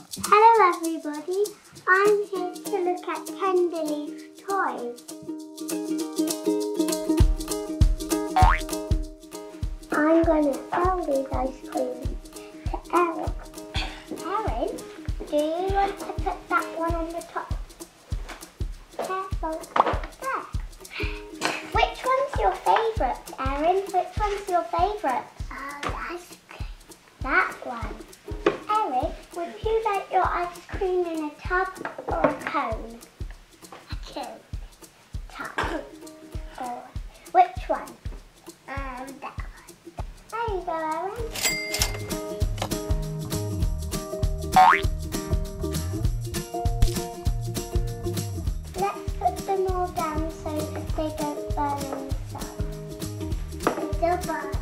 Hello everybody, I'm here to look at Tenderleaf toys. I'm going to sell these ice creams to Erin. Erin, do you want to put that one on the top? Careful. There. Which one's your favourite, Erin? Which one's your favourite? The ice cream. That one. Erin, would you like your ice cream in a tub or a cone? A cone. Tub. Or which one? That one. There you go, Erin. Let's put them all down so that they don't burn in the sun. They'll burn.